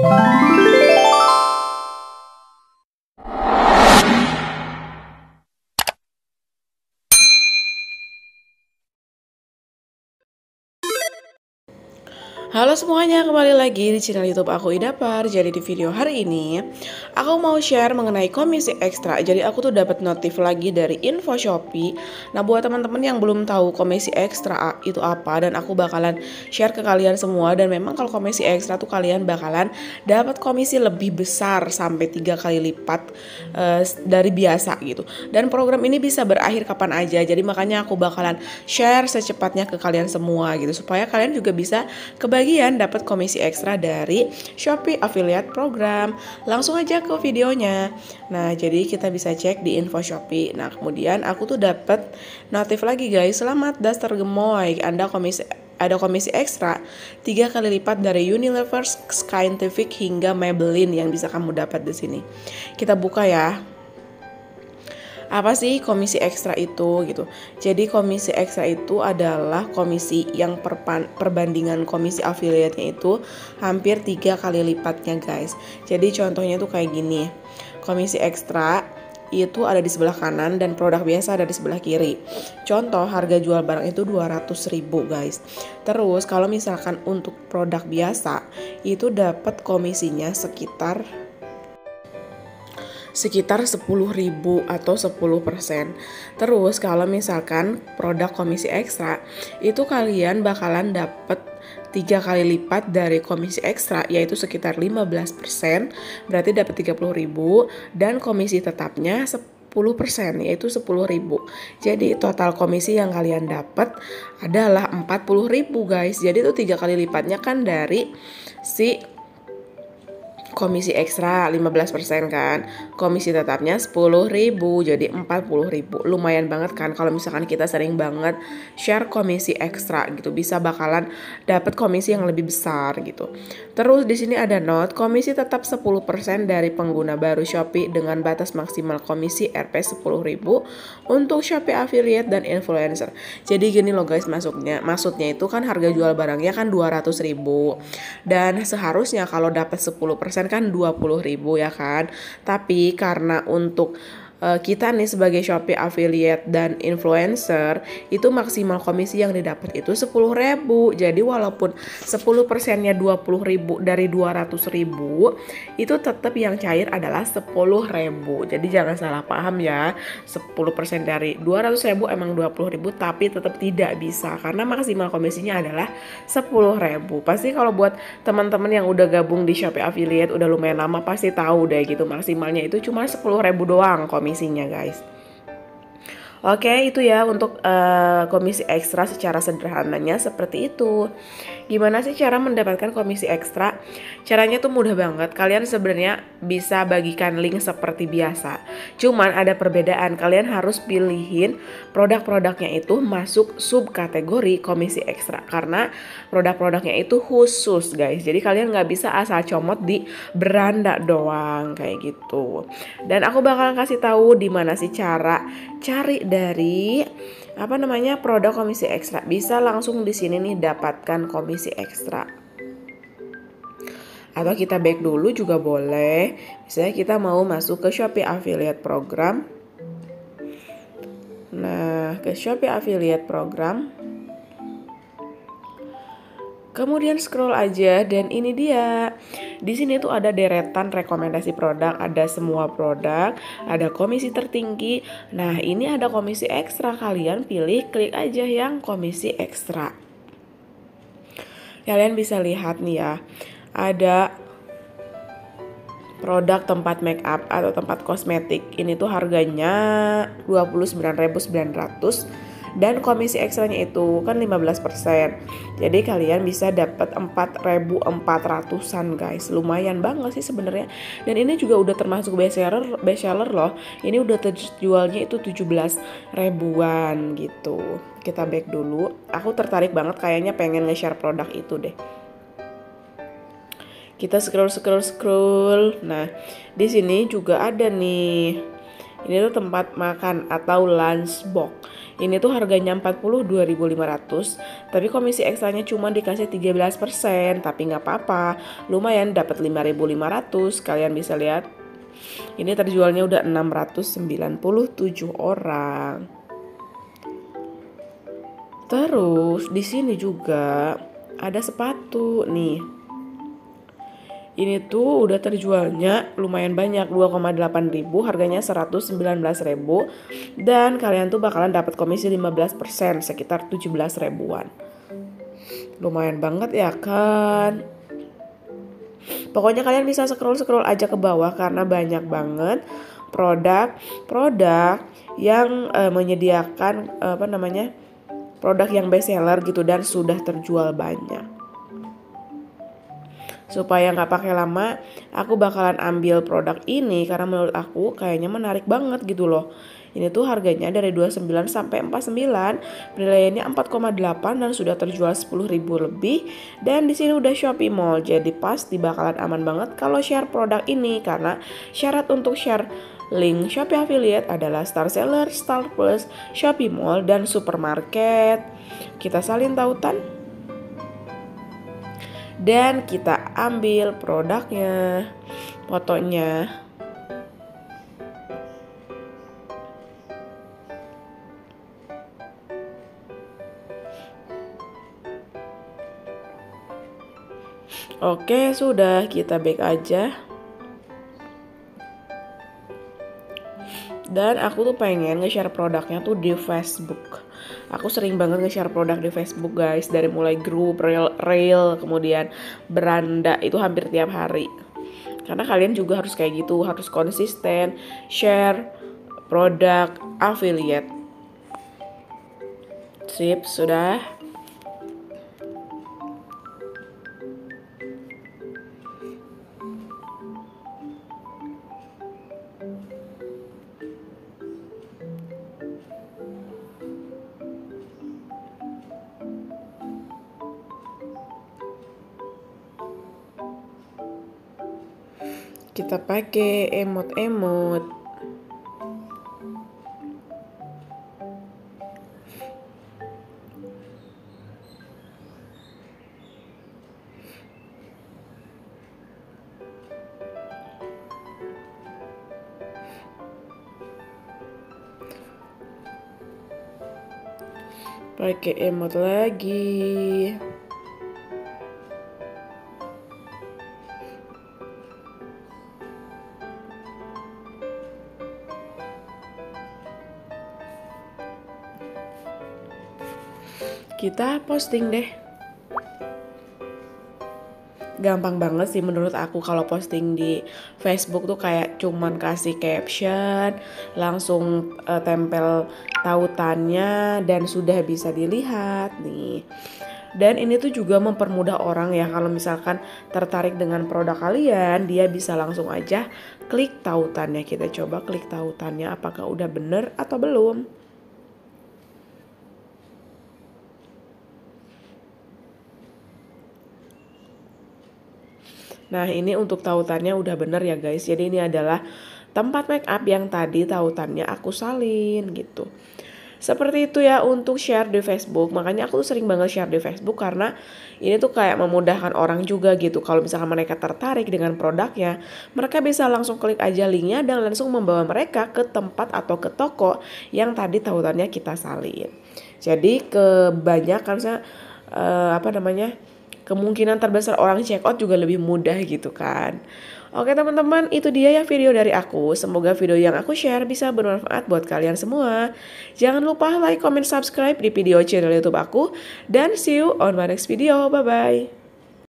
Halo semuanya, kembali lagi di channel YouTube aku Idapar. Jadi di video hari ini aku mau share mengenai komisi ekstra. Jadi aku tuh dapat notif lagi dari info Shopee. Nah, buat teman-teman yang belum tahu komisi ekstra itu apa, dan aku bakalan share ke kalian semua. Dan memang kalau komisi ekstra tuh kalian bakalan dapat komisi lebih besar sampai 3 kali lipat dari biasa gitu. Dan program ini bisa berakhir kapan aja. Jadi makanya aku bakalan share secepatnya ke kalian semua gitu, supaya kalian juga bisa kebagian dapat komisi ekstra dari Shopee Affiliate Program. Langsung aja ke videonya. Nah, jadi kita bisa cek di info Shopee. Nah, kemudian aku tuh dapat notif lagi guys. Selamat daftar gemoy. Ada komisi ekstra 3 kali lipat dari Unilever, Scientific hingga Maybelline yang bisa kamu dapat di sini. Kita buka ya. Apa sih komisi ekstra itu gitu? Jadi komisi ekstra itu adalah komisi yang perbandingan komisi affiliate-nya itu hampir 3 kali lipatnya guys. Jadi contohnya tuh kayak gini. Komisi ekstra itu ada di sebelah kanan dan produk biasa ada di sebelah kiri. Contoh harga jual barang itu 200.000 guys. Terus kalau misalkan untuk produk biasa itu dapat komisinya sekitar 10.000 atau 10%. Terus kalau misalkan produk komisi ekstra itu kalian bakalan dapat 3 kali lipat dari komisi ekstra, yaitu sekitar 15%, berarti dapat 30.000, dan komisi tetapnya 10%, yaitu 10.000. Jadi total komisi yang kalian dapat adalah 40.000 guys. Jadi itu 3 kali lipatnya kan dari si komisi ekstra 15% kan, komisi tetapnya 10.000, jadi 40.000. Lumayan banget kan kalau misalkan kita sering banget share komisi ekstra gitu, bisa bakalan dapat komisi yang lebih besar gitu. Terus di sini ada note, komisi tetap 10% dari pengguna baru Shopee dengan batas maksimal komisi Rp 10.000 untuk Shopee Affiliate dan Influencer. Jadi gini loh guys, maksudnya itu kan harga jual barangnya kan 200.000, dan seharusnya kalau dapat 10% kan 20.000 ya kan. Tapi karena untuk kita nih sebagai Shopee Affiliate dan Influencer itu maksimal komisi yang didapat itu 10.000. Jadi walaupun 10%-nya 20.000 dari 200.000, itu tetap yang cair adalah 10.000. Jadi jangan salah paham ya, 10% dari 200.000 emang 20.000, tapi tetap tidak bisa karena maksimal komisinya adalah 10.000. Pasti kalau buat teman-teman yang udah gabung di Shopee Affiliate udah lumayan lama pasti tahu deh gitu, maksimalnya itu cuma 10.000 doang komisinya guys. Oke, itu ya untuk komisi ekstra secara sederhananya seperti itu. Gimana sih cara mendapatkan komisi ekstra? Caranya tuh mudah banget. Kalian sebenarnya bisa bagikan link seperti biasa. Cuman ada perbedaan. Kalian harus pilihin produk-produknya itu masuk subkategori komisi ekstra. Karena produk-produknya itu khusus guys. Jadi kalian nggak bisa asal comot di beranda doang kayak gitu. Dan aku bakalan kasih tahu di mana sih cara cari dari produk komisi ekstra. Bisa langsung di sini nih dapatkan komisi ekstra. Atau kita back dulu juga boleh. Misalnya kita mau masuk ke Shopee Affiliate Program. Nah, ke Shopee Affiliate Program. Kemudian scroll aja dan ini dia. Di sini tuh ada deretan rekomendasi produk, ada semua produk, ada komisi tertinggi. Nah, ini ada komisi ekstra, kalian pilih klik aja yang komisi ekstra. Kalian bisa lihat nih ya. Ada produk tempat make up atau tempat kosmetik. Ini tuh harganya 29.900. Dan komisi ekstranya itu kan 15%. Jadi kalian bisa dapat 4.400-an guys. Lumayan banget sih sebenarnya. Dan ini juga udah termasuk best seller loh. Ini udah terjualnya itu 17 ribuan gitu. Kita back dulu. Aku tertarik banget, kayaknya pengen nge-share produk itu deh. Kita scroll. Nah, di sini juga ada nih. Ini tuh tempat makan atau lunch box. Ini tuh harganya 42.500, tapi komisi ekstranya cuma dikasih 13%, tapi nggak apa-apa, lumayan dapat 5.500. Kalian bisa lihat, ini terjualnya udah 697 orang. Terus di sini juga ada sepatu nih. Ini tuh udah terjualnya lumayan banyak, 2,8 ribu, harganya 119 ribu. Dan kalian tuh bakalan dapat komisi 15%, sekitar 17 ribuan. Lumayan banget ya kan? Pokoknya kalian bisa scroll aja ke bawah karena banyak banget produk yang menyediakan produk yang best seller gitu dan sudah terjual banyak. Supaya nggak pakai lama, aku bakalan ambil produk ini karena menurut aku kayaknya menarik banget gitu loh. Ini tuh harganya dari 29 sampai 49, penilaiannya 4,8 dan sudah terjual 10.000 lebih. Dan di sini udah Shopee Mall, jadi pasti bakalan aman banget kalau share produk ini karena syarat untuk share link Shopee Affiliate adalah Star Seller, Star Plus, Shopee Mall, dan supermarket. Kita salin tautan dan kita ambil produknya, fotonya. Oke, sudah, kita back aja. Dan aku tuh pengen nge-share produknya tuh di Facebook. Aku sering banget nge-share produk di Facebook guys, dari mulai grup, reel, kemudian beranda, itu hampir tiap hari. Karena kalian juga harus kayak gitu, harus konsisten share produk affiliate. Sip, sudah. Kita pakai emot-emot. Pakai emot lagi. Kita posting deh. Gampang banget sih menurut aku kalau posting di Facebook tuh kayak cuman kasih caption, langsung tempel tautannya dan sudah bisa dilihat nih. Dan ini tuh juga mempermudah orang ya, kalau misalkan tertarik dengan produk kalian, dia bisa langsung aja klik tautannya. Kita coba klik tautannya apakah udah bener atau belum. Nah, ini untuk tautannya udah bener ya guys. Jadi ini adalah tempat make up yang tadi tautannya aku salin gitu. Seperti itu ya untuk share di Facebook. Makanya aku tuh sering banget share di Facebook karena ini tuh kayak memudahkan orang juga gitu. Kalau misalkan mereka tertarik dengan produknya, mereka bisa langsung klik aja linknya dan langsung membawa mereka ke tempat atau ke toko yang tadi tautannya kita salin. Jadi kebanyakan kemungkinan terbesar orang check out juga lebih mudah gitu kan. Oke teman-teman, itu dia ya video dari aku. Semoga video yang aku share bisa bermanfaat buat kalian semua. Jangan lupa like, comment, subscribe di video channel YouTube aku. Dan see you on my next video. Bye-bye.